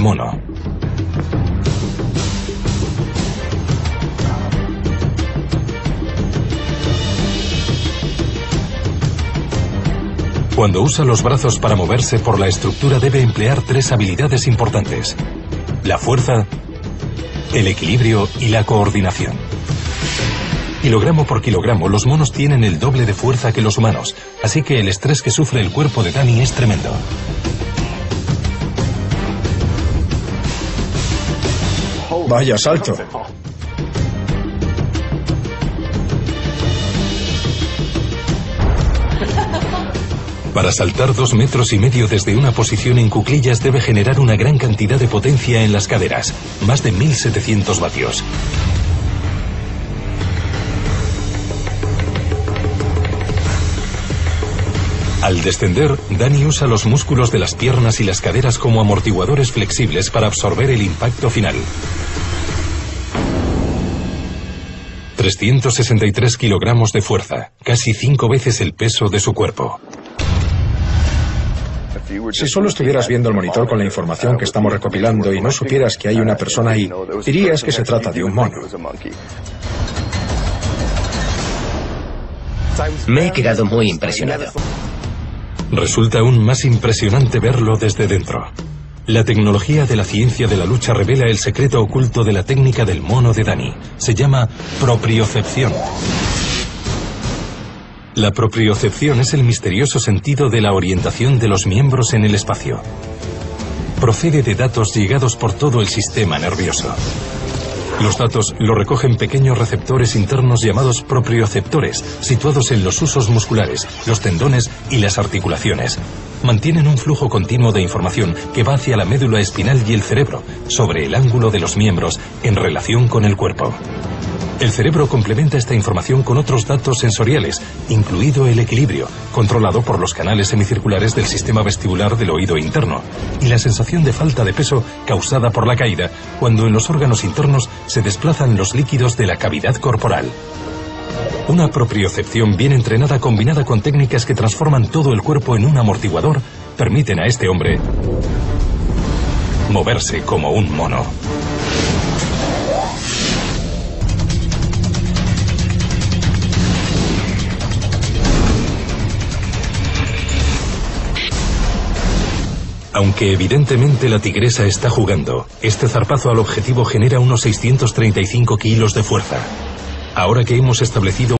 mono. Cuando usa los brazos para moverse por la estructura debe emplear 3 habilidades importantes: la fuerza, el equilibrio y la coordinación. Kilogramo por kilogramo, los monos tienen el doble de fuerza que los humanos, así que el estrés que sufre el cuerpo de Danny es tremendo. Vaya salto. Para saltar 2,5 metros desde una posición en cuclillas debe generar una gran cantidad de potencia en las caderas, más de 1700 vatios. Al descender, Danny usa los músculos de las piernas y las caderas como amortiguadores flexibles para absorber el impacto final. 363 kilogramos de fuerza, casi 5 veces el peso de su cuerpo. Si solo estuvieras viendo el monitor con la información que estamos recopilando y no supieras que hay una persona ahí, dirías que se trata de un mono. Me he quedado muy impresionado. Resulta aún más impresionante verlo desde dentro. La tecnología de la ciencia de la lucha revela el secreto oculto de la técnica del mono de Danny. Se llama propriocepción. La propriocepción es el misterioso sentido de la orientación de los miembros en el espacio. Procede de datos llegados por todo el sistema nervioso. Los datos los recogen pequeños receptores internos llamados proprioceptores, situados en los huesos musculares, los tendones y las articulaciones. Mantienen un flujo continuo de información que va hacia la médula espinal y el cerebro, sobre el ángulo de los miembros en relación con el cuerpo. El cerebro complementa esta información con otros datos sensoriales, incluido el equilibrio, controlado por los canales semicirculares del sistema vestibular del oído interno, y la sensación de falta de peso causada por la caída, cuando en los órganos internos se desplazan los líquidos de la cavidad corporal. Una propriocepción bien entrenada combinada con técnicas que transforman todo el cuerpo en un amortiguador, permiten a este hombre moverse como un mono. Aunque evidentemente la tigresa está jugando, este zarpazo al objetivo genera unos 635 kilos de fuerza. Ahora que hemos establecido